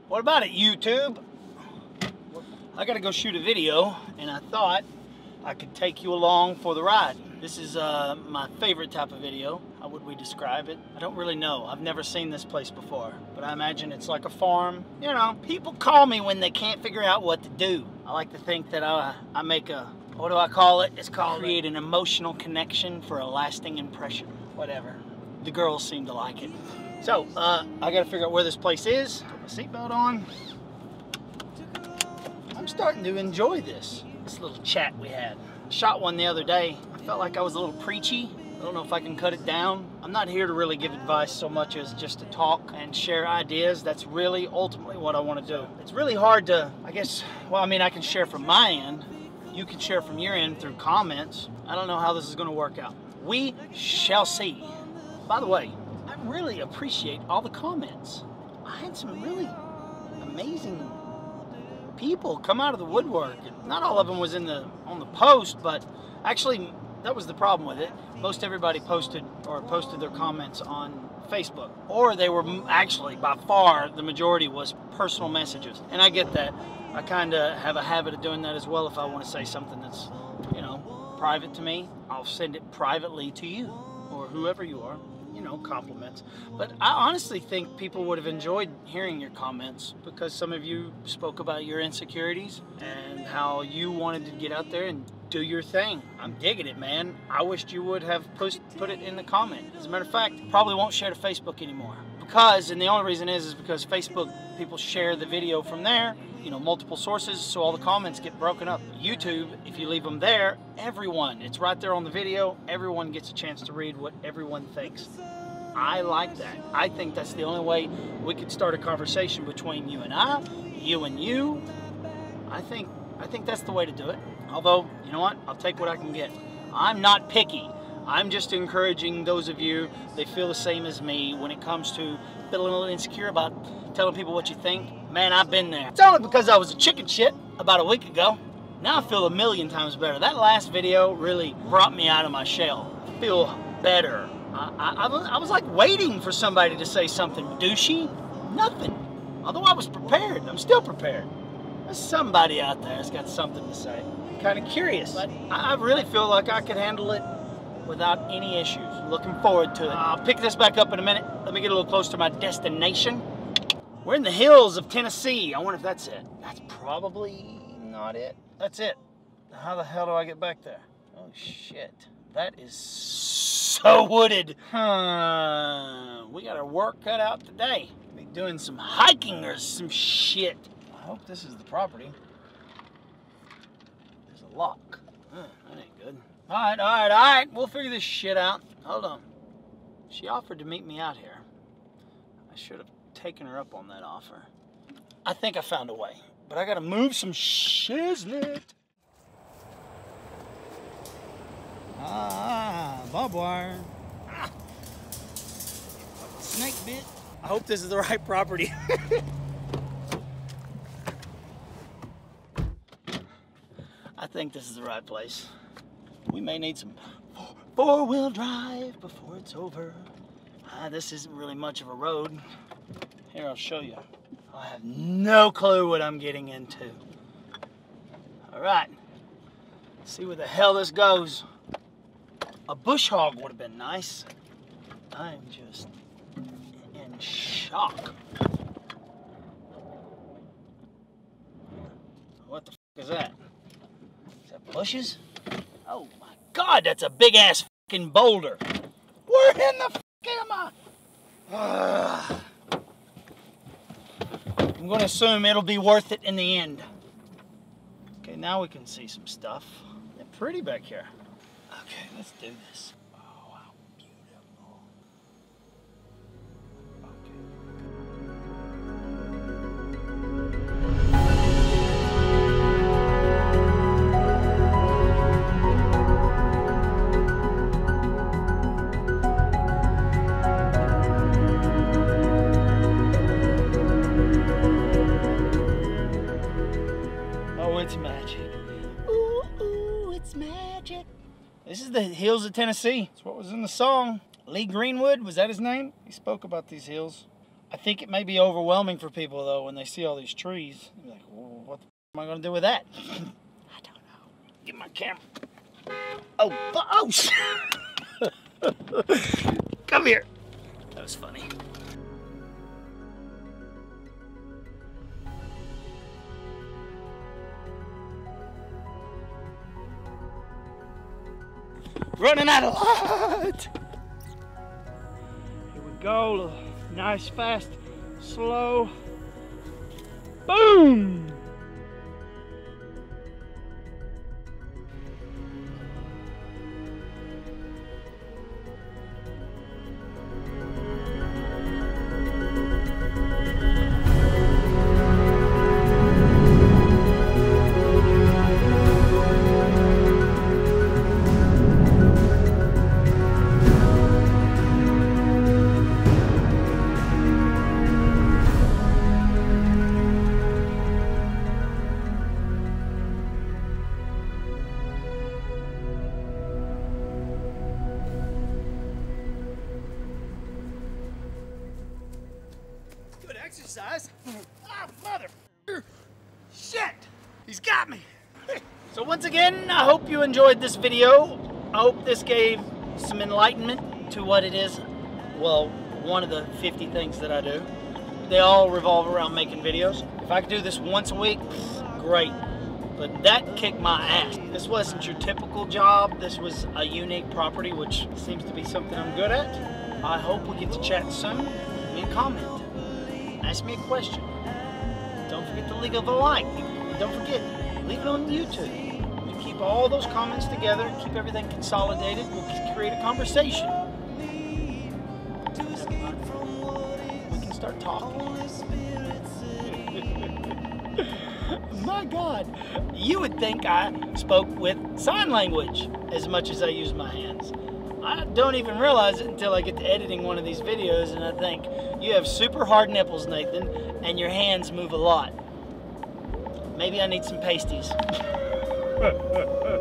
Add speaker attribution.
Speaker 1: What about it, YouTube? I gotta go shoot a video, and I thought I could take you along for the ride. This is my favorite type of video. How would we describe it? I don't really know. I've never seen this place before, but I imagine it's like a farm. You know, people call me when they can't figure out what to do. I like to think that I make a, what do I call it? It's called create an emotional connection for a lasting impression. Whatever. The girls seem to like it. So, I gotta figure out where this place is. Put my seatbelt on. I'm starting to enjoy this little chat we had. I shot one the other day. I felt like I was a little preachy. I don't know if I can cut it down. I'm not here to really give advice so much as just to talk and share ideas. That's really ultimately what I want to do. It's really hard to, I guess, well, I mean, I can share from my end. You can share from your end through comments. I don't know how this is going to work out. We shall see. By the way, I really appreciate all the comments. I had some really amazing people come out of the woodwork. Not all of them was on the post, but actually that was the problem with it. Most everybody posted their comments on Facebook, or they were actually, by far the majority was personal messages, and I get that. I kind of have a habit of doing that as well. If I want to say something that's, you know, private to me, I'll send it privately to you or whoever you are. You know, compliments. But I honestly think people would have enjoyed hearing your comments, because some of you spoke about your insecurities and how you wanted to get out there and do your thing. I'm digging it, man. I wished you would have put it in the comment. As a matter of fact, probably won't share to Facebook anymore. Because, and the only reason is because Facebook, people share the video from there, you know, multiple sources, so all the comments get broken up. YouTube, if you leave them there, everyone, it's right there on the video, everyone gets a chance to read what everyone thinks. I like that. I think that's the only way we could start a conversation between you and I, you and you. I think that's the way to do it. Although, you know what? I'll take what I can get. I'm not picky. I'm just encouraging those of you that feel the same as me when it comes to feeling a little insecure about telling people what you think. Man, I've been there. It's only because I was a chicken shit about a week ago. Now I feel a million times better. That last video really brought me out of my shell. I feel better. I was like waiting for somebody to say something douchey. Nothing. Although I was prepared. I'm still prepared. There's somebody out there that's got something to say. I'm kind of curious. But I really feel like I could handle it without any issues. Looking forward to it. I'll pick this back up in a minute. Let me get a little close to my destination. We're in the hills of Tennessee. I wonder if that's it. That's probably not it. That's it. How the hell do I get back there? Oh shit. That is so wooded. We got our work cut out today. Be doing some hiking or some shit. I hope this is the property. There's a lock. That ain't good. All right. We'll figure this shit out. Hold on. She offered to meet me out here. I should have taken her up on that offer. I think I found a way, but I gotta move some shiznit. Barbed wire. Snake bit. I hope this is the right property. I think this is the right place. We may need some four-wheel drive before it's over. This isn't really much of a road. Here, I'll show you. I have no clue what I'm getting into. All right, let's see where the hell this goes. A bush hog would have been nice. I'm just in shock. What the f is that? Is that bushes? Oh my God, that's a big ass fucking boulder. Where in the f am I? I'm gonna assume it'll be worth it in the end. Okay, now we can see some stuff. They're pretty back here. Okay, let's do this. Oh, how beautiful. Oh, it's magic. Ooh, ooh, it's magic. This is the hills of Tennessee. That's what was in the song. Lee Greenwood, was that his name? He spoke about these hills. I think it may be overwhelming for people, though, when they see all these trees. They're like, well, what the f am I going to do with that? I don't know. Get my camera. Oh, shit. Come here. That was funny. Running out of light. Here we go. Nice, fast, slow. Boom! Exercise. Oh, mother. Shit. He's got me. So once again, I hope you enjoyed this video. I hope this gave some enlightenment to what it is. Well, one of the 50 things that I do. They all revolve around making videos. If I could do this once a week, great. But that kicked my ass. This wasn't your typical job. This was a unique property, which seems to be something I'm good at. I hope we get to chat soon. Leave me a comment. Ask me a question. Don't forget to leave a like. Don't forget, leave it on YouTube. We keep all those comments together, keep everything consolidated. We'll create a conversation. We can start talking. My God, you would think I spoke with sign language as much as I use my hands. I don't even realize it until I get to editing one of these videos and I think, you have super hard nipples, Nathan, and your hands move a lot. Maybe I need some pasties.